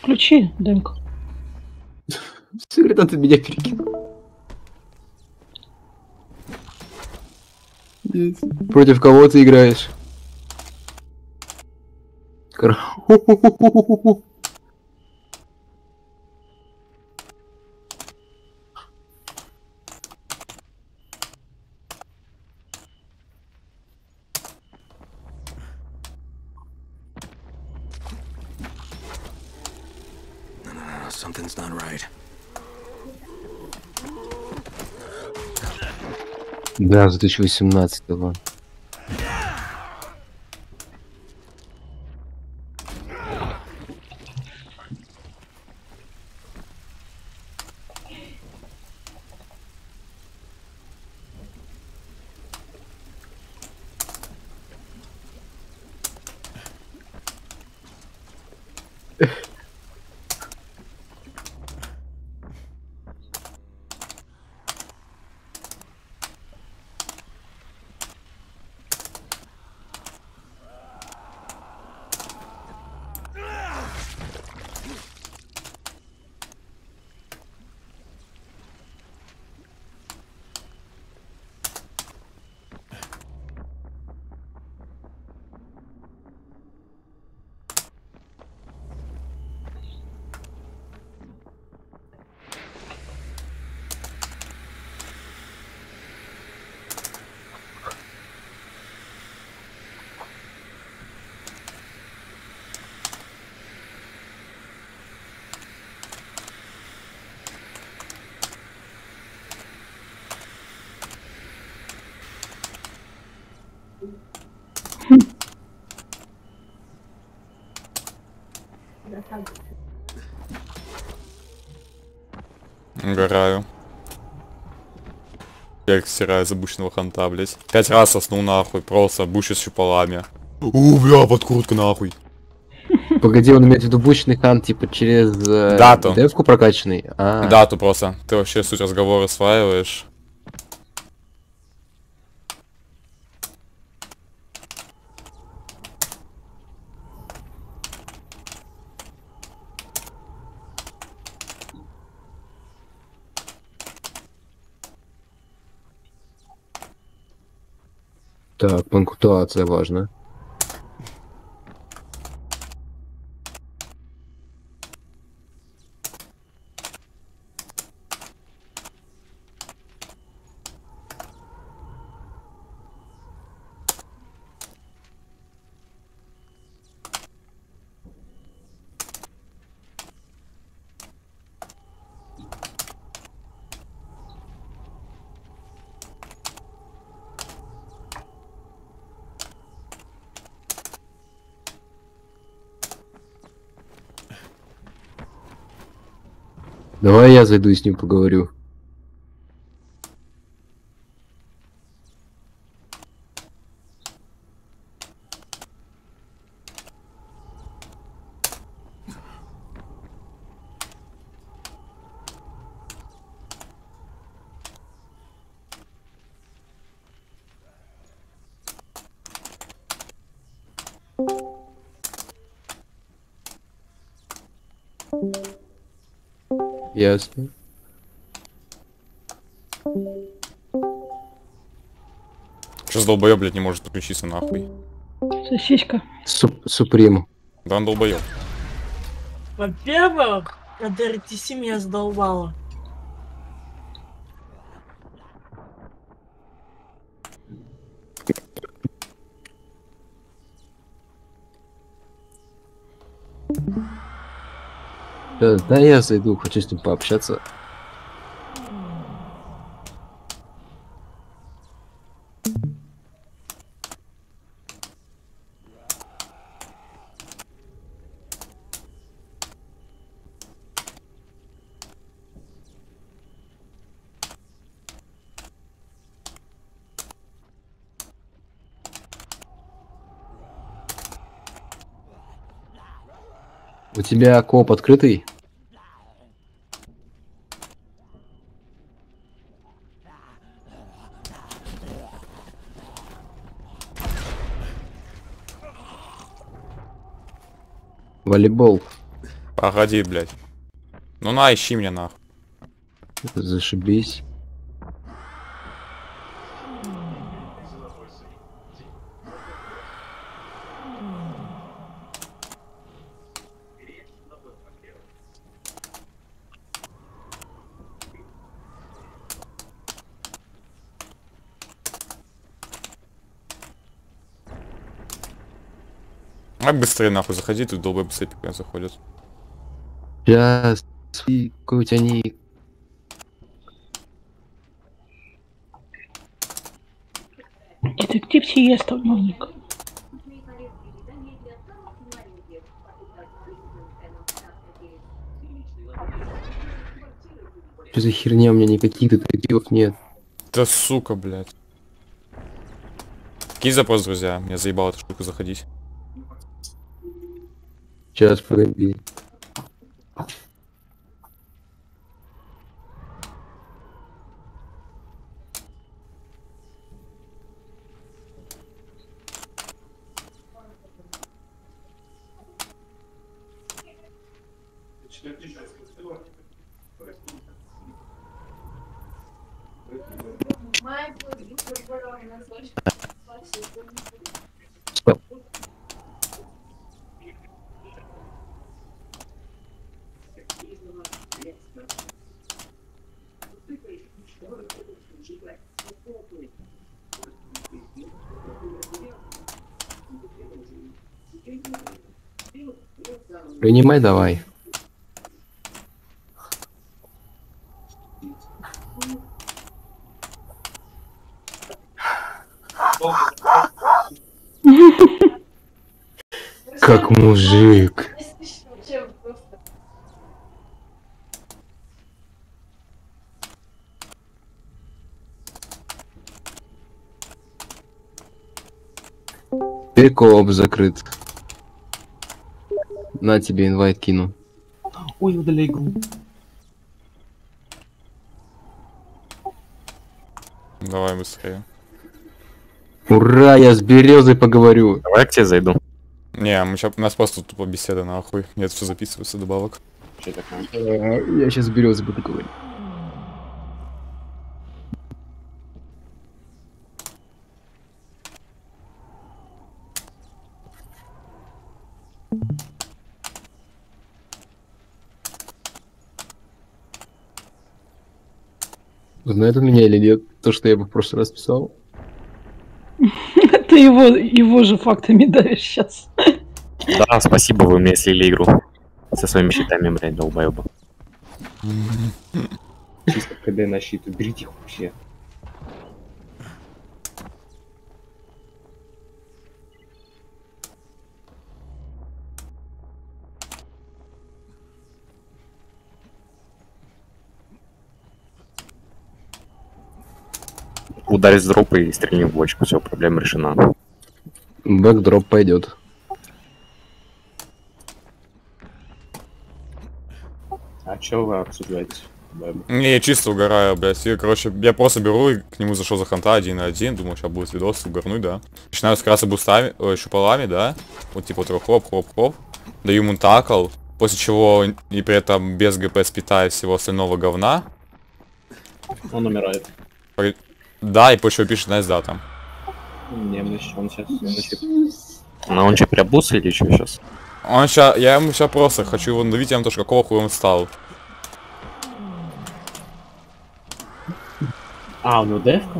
Включи демку. Когда ты меня перекинул? Против кого ты играешь? Something's not right. Да, с 2018-го. Угораю. Я их стираю из обычного ханта, блять. 5 раз соснул нахуй, просто буши с щупалами. Бля, подкрутка нахуй. Погоди, он имеет в виду бучный хан, типа через Дату. девку прокачанный? Дату просто. Ты вообще суть разговора осваиваешь. Так, пунктуация важна. Давай я зайду и с ним поговорю. Ясно. Сейчас долбоёб, блядь, не может подключиться нахуй. Сосиска. Суприм. Да он долбоёб. Во-первых, это RTC меня задолбало. Да, я зайду, хочу с ним пообщаться. У тебя коп открытый? Волейбол. Погоди, блядь. Ну на, ищи меня нахуй. Зашибись. А быстрее нахуй заходи, тут долбой быстрее заходят. Сейчас. Какой у тебя ник? Детектив Сиеста новник. Что за херня? У меня никаких детективов нет. Да сука, блядь. Какие запрос, друзья? Меня заебало эта штука заходить. Сейчас, погоди. Принимай давай. Как мужик. Перекоп закрыт. На тебе инвайт кину. Ой, удаляй игру. Давай быстрее. Ура, я с березой поговорю. Давай я к тебе зайду. Не, у нас просто тупо беседа нахуй. Нет, все записывается добавок. Что такое? Я сейчас с березой буду говорить. Знает он меня или нет? То, что я бы в прошлый раз писал. Ты его же фактами давишь сейчас. Да, спасибо, вы мне слили игру. Со своими щитами, блядь, долбоёбы. Чисто КД на щит, уберите их вообще. Ударь с дропа и стрельни в бочку, все, проблема решена. Бэкдроп пойдет. А чё вы обсуждаете? Не, я чисто угораю, блядь. И, короче, я просто беру и к нему зашел за ханта 1 на 1. Думаю, сейчас будет видос, угорнуть, да. Начинаю скрасться бустами, щупалами, да. Вот типа вот хлоп-хлоп-хлоп. Даю ему такл. После чего и при этом без ГП спитаю всего остального говна. Он умирает. Да, и после чего пишет найс да там. Не, он сейчас... Но он что, приобулся или что сейчас? Он ща, я ему сейчас просто хочу его надавить, я ему тоже какого хуя он встал. А, у него девка?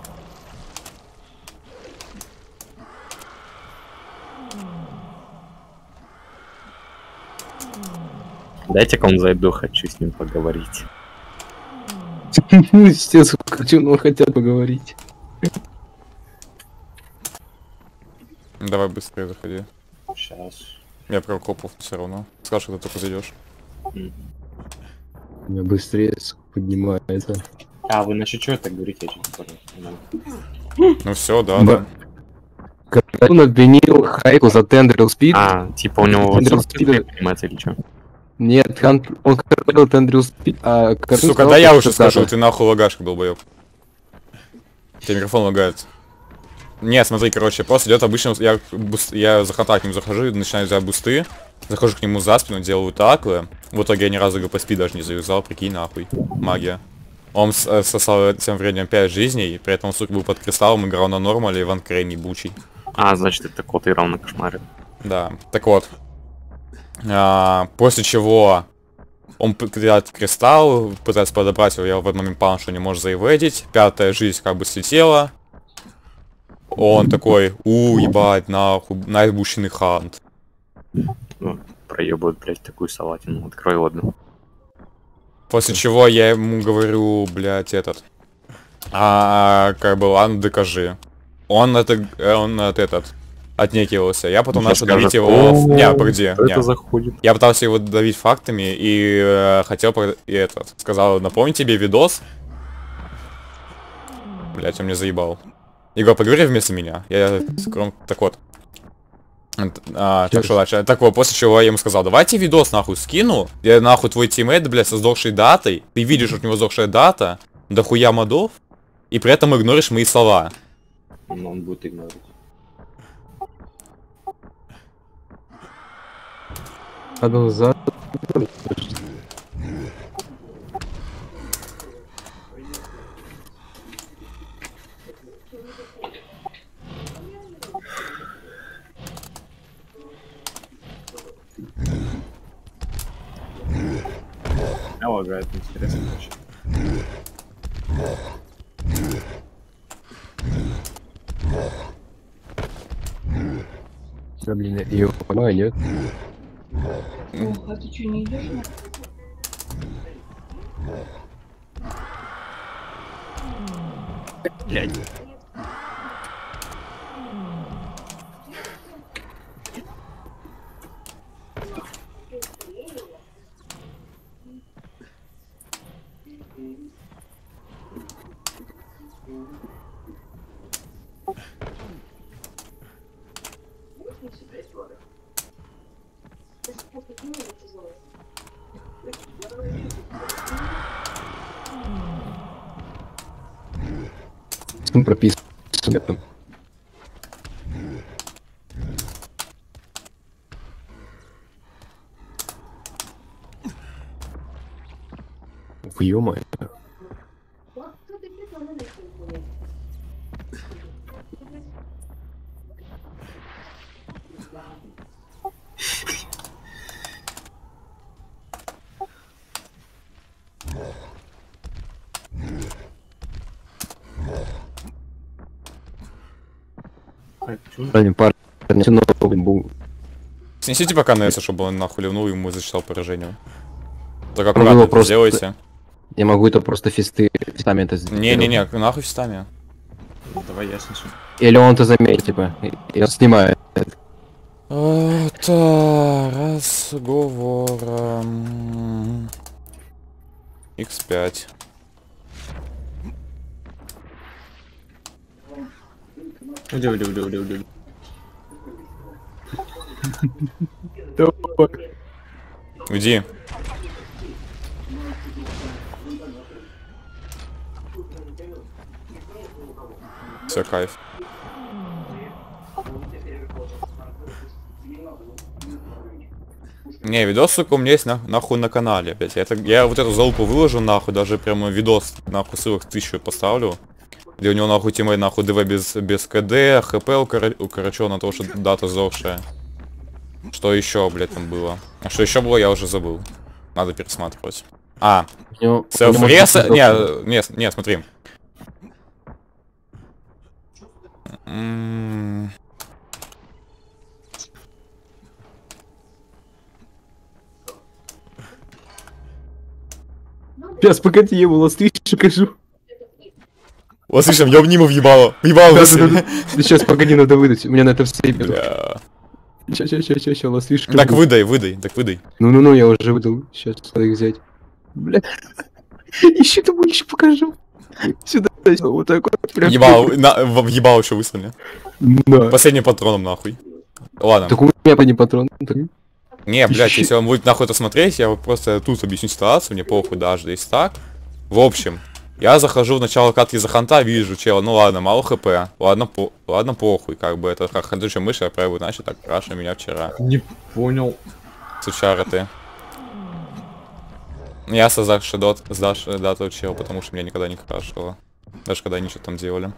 Дайте-ка он зайду, хочу с ним поговорить. Все, хочу, но хотят поговорить. Давай быстрее заходи. Сейчас. Я про копов все равно. Скажешь, когда только зайдешь. У меня быстрее поднимается. А, вы насчет чего так говорите? Я чуть не понял. Ну все, да, да. Когда он обвинил Хайку за Тендрил Спид. А, типа у него вот Тендрил собственно, понимаете или что? Нет, он говорил Тендрил Спид, а Картун Сука, сказал, да я что уже цитата. скажу, ты нахуй лагашка, долбоёб. Тебе микрофон лагает. Не, смотри, короче, просто идет обычно, я за ханта к нему захожу, начинаю взять бусты, захожу к нему за спину, делаю таклы. В итоге я ни разу ГП даже не завязал, прикинь, нахуй. Магия. Он сосал тем временем 5 жизней, при этом, сука, был под кристаллом, играл на нормале, Иван Крейн ебучий. А, значит, это кот играл на кошмаре. Да, так вот. После чего он кидает кристалл, пытается подобрать его, я в этот момент понял, что не может заеведить. 5-я жизнь как бы слетела. Он такой, ебать, нахуй, наибущенный хант. Ну, проебывают, блядь, такую салатину. Открой ладно. После чего я ему говорю, блядь, как бы, ладно, докажи. Он отнекивался. Я потом начал давить его... Не, погоди. Это заходит. Я пытался его давить фактами и хотел... Сказал, напомни тебе видос. Блядь, он мне заебал. Егор, поговори вместо меня. Так вот. Так что дальше? Так вот, после чего я ему сказал, давайте видос нахуй скину. Я нахуй твой тиммейт, блядь, со сдохшей датой. Ты видишь, что у него сдохшая дата. Дохуя модов. И при этом игноришь мои слова. Но он будет игнорить. Одну за... Меня лагает, интересно вообще. Да, блин, я его понимаю, нет? А ты что, не идешь? Блядь. Прописан. Ё-моё. Парни, был. Снесите пока Несса, чтобы он нахуй ливнул и ему зачитал поражение. Так Ну, аккуратно это просто- сделайте. Я могу это просто фистами это сделать. Не-не-не, нахуй фистами. Давай я снесу. Или он это заметит, типа, и он снимает. Это разговор. X5. Уйди. Уйди. Все, кайф. Не, видос, сука, у меня есть нахуй на канале, блять. Я вот эту залупу выложу нахуй, даже прямо видос нахуй ссылок 1000 поставлю. Где у него нахуй тиммейт нахуй ДВ без КД, ХП укорочен на то, что дата сдохшая. Что еще, блять, там было? А что еще было, я уже забыл. Надо пересматривать. Селф-рес... Не, смотри. Сейчас, погоди, я его ластыш покажу. Вот слышим, я ему въебало. Въебало. Сейчас, погоди, надо выдать. У меня на это все берут. Бля. Сейчас, ластыш. Так выдай. Ну, я уже выдал. Сейчас надо их взять. Бля. Еще тобой еще покажу. Сюда, вот так вот. Прям. Въебало еще выставили. Да. Последним патроном нахуй. Ладно. Так у меня по ним патрон. Не, блядь, если он будет нахуй это смотреть, я вот просто тут объясню ситуацию, мне похуй даже, если так. В общем, Я захожу в начало катки за ханта, вижу чела, ну ладно, мало хп, ладно похуй, как бы это как ходячая мышь, я пробую, значит, так краша меня вчера. Не понял. Сучара ты. Я создал шедот, сдашь дату чел, потому что меня никогда не крашило. Даже когда они что-то там делали.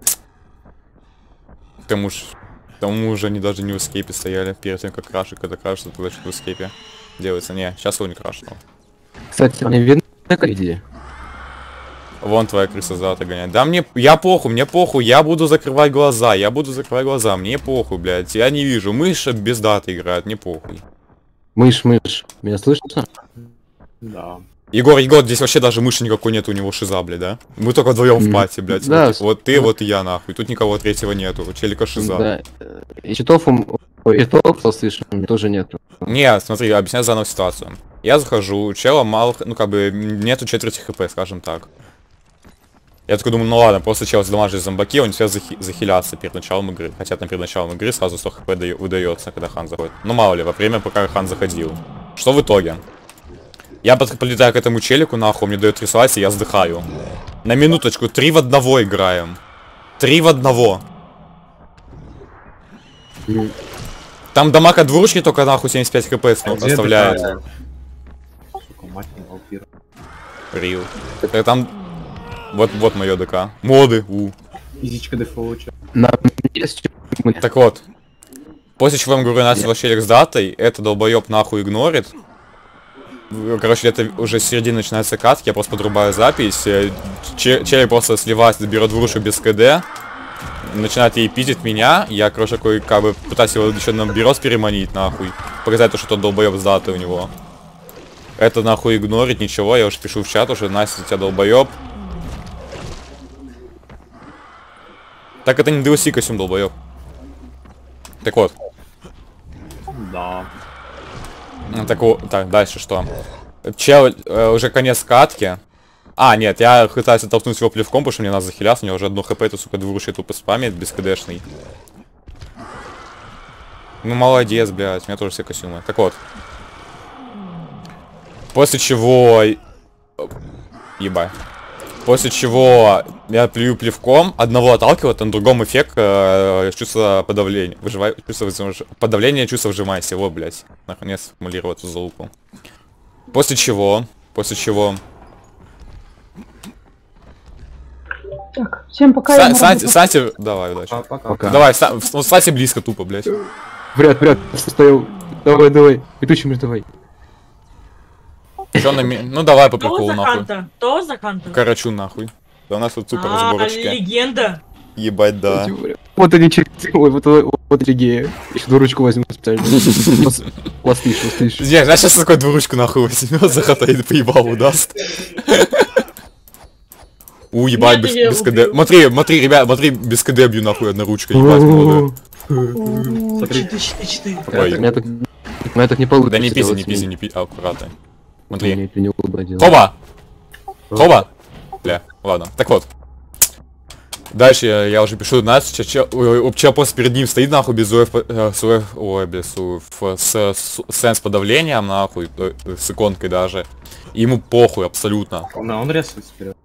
К тому уже они даже не в эскейпе стояли, перед тем как краши, когда крашат, тогда что-то в эскейпе делается. Не, сейчас его не крашило. Кстати, мне видно идея. Вон твоя крыса золото гоняет. Да мне похуй, я буду закрывать глаза, мне похуй, блядь. Я не вижу, мышь без даты играет, мне похуй. Мышь, меня слышно? Да. Егор, здесь вообще даже мыши никакой нет, у него шиза, блядь, да? Мы только вдвоем в пати, блядь. Да, вот ты, вот и я, нахуй. Тут никого третьего нету, у челика шиза. Да. И читов слышно, тоже нету. Не, смотри, объясняю заново ситуацию. Я захожу, у чела мало, ну как бы, нету четверти хп, скажем так. Я такой думаю, ну ладно, просто чел задамажит зомбаки, он тебя захиляться перед началом игры. Хотя там перед началом игры сразу 100 хп выдается, когда хан заходит. Ну мало ли, во время, пока хан заходил. Что в итоге? Я подлетаю к этому челику, нахуй, мне дает 3 слайса, и я сдыхаю. На минуточку, 3 в 1 играем. 3 в 1. Там дамаг от двуручки только нахуй 75 хп оставляет. Сука, мать не вампира. Рил. Там... Вот мое ДК. Моды, Физичка дефолча. Так вот. После чего я говорю, начал челик с датой, это долбоеб нахуй игнорит. Короче, это уже с середины начинается катки, я просто подрубаю запись. Челик просто сливается, берет двурушку без КД. Начинает ей пиздить меня. Я, короче, такой, как бы, пытаюсь его еще на бирос переманить, нахуй. Показать то, что тот долбоеб с датой у него. Это нахуй игнорит, ничего, я уже пишу в чат, уже Настя, у тебя долбоеб. Так это не DLC костюм, долбоёб. Так вот. Да. Так вот, так, дальше что? Чел, уже конец катки. А, нет, я пытаюсь оттолкнуть его плевком, потому что мне надо захиляться, у него уже одно хп, это, сука, двуручий тупо спамит, без КДшный. Ну, молодец, блядь, у меня тоже все костюмы. Так вот. После чего... Ебать. После чего я плюю плевком, одного отталкивает, а на другом эффект чувство подавления. Подавление чувства вжимайся. Вот, блядь. Наконец аккумулировал эту залупу. После чего... Так, всем пока. Санти, давай, удачи. Пока. Давай, Санти близко тупо, блядь. Вряд, стоял. Давай. Идущим давай. Чё на ну давай по приколу, нахуй. То за канта. Карачу, нахуй. Да у нас тут супер разборочки. Легенда. Ебать, да. Вот они через... Ой, вот Лигея. Еще двуручку возьму специально. Ластыш. Я сейчас такой двуручку нахуй возьмет, захота и поебал удаст. Ебать, без КД. Смотри, ребят, без КД бью нахуй одноручкой, ебать, моды. Смотри. 4. У меня так не получится. Да не пизи, не пизи, аккуратно. Смотри. Хоба! Бля, ладно. Так вот. Дальше я уже пишу Настя, чел просто перед ним стоит нахуй без сенс подавлением нахуй, с иконкой даже. Ему похуй абсолютно. Он рисует вперед.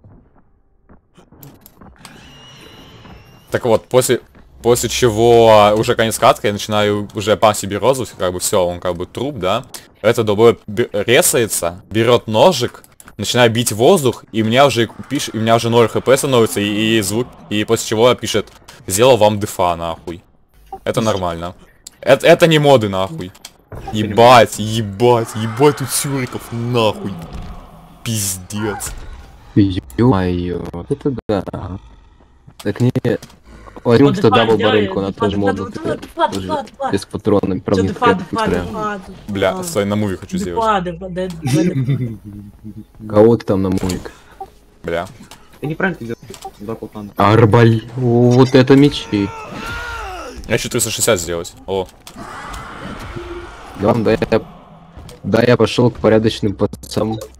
Так вот, после чего уже конец катка, я начинаю уже пам себе розу, как бы все, он как бы труп, да. Это долбой резается, берет ножик, начинает бить воздух, и у меня уже 0 хп становится, и звук, и после чего пишет: сделал вам дефа, нахуй. Это нормально. Это не моды, нахуй. Ебать тут сюриков, нахуй. Пиздец. Ё-моё, это да. Так не... Возьму-то дабл барынку, она тоже модна. Без патронов, правда, не устраивает. Бля, стой, на муви хочу сделать. Кого ты там на мувик? Бля. Ты неправильно делаешь. Арбаль. Вот это мечи. Я хочу 360 сделать. О. Да, я пошел к порядочным пацанам.